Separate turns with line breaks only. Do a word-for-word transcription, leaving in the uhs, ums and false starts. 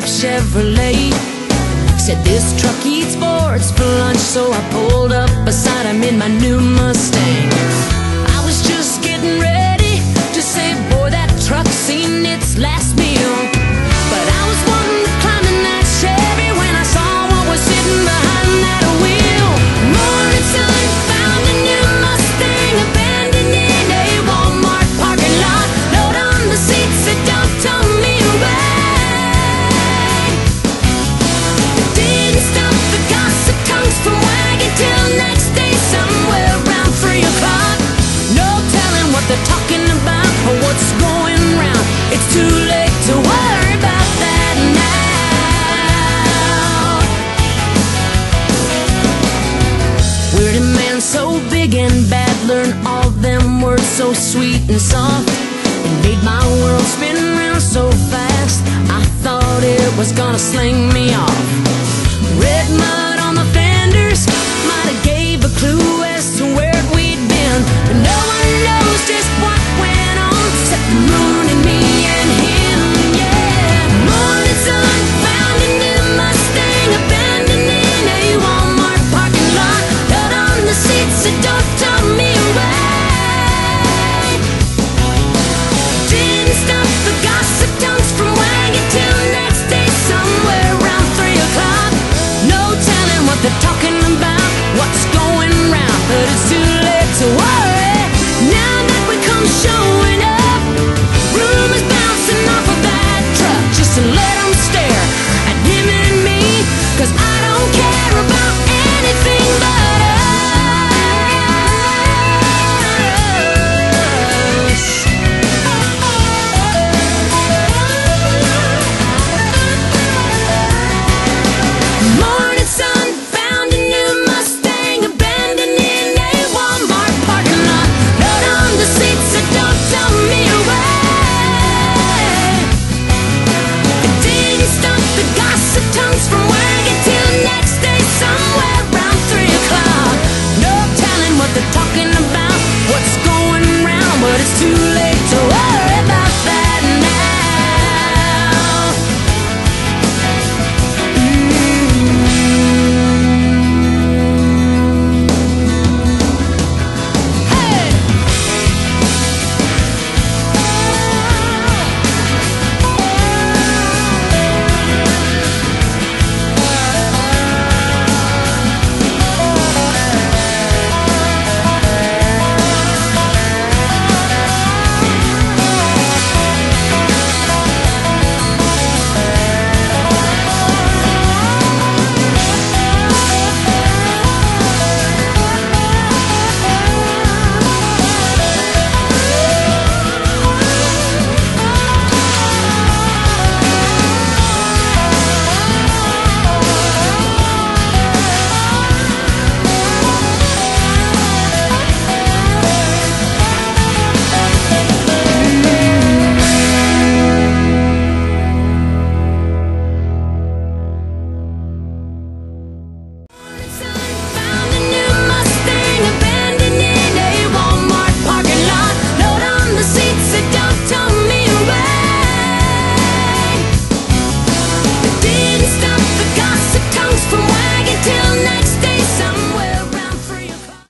up Chevrolet. Said this truck eats boards for lunch, so I pulled up beside him in my new Mustang. I was just getting ready to say, boy, that truck's seen its last meal. But I was wanting to climb in that Chevy when I saw what was sitting behind that wheel. Morning sun found a new Mustang abandoned in a Walmart parking lot. Load on the seats, it dumped on me away. It didn't stop the gossip tongues from wagging till next day somewhere around three o'clock. No telling what they're talking about or what's going round. It's too late to worry about that now. Weird a man so big and bad, learn all them words so sweet and soft. It made my world spin round so fast, I thought it was gonna sling me off. Red mud on the fenders might have gave a clue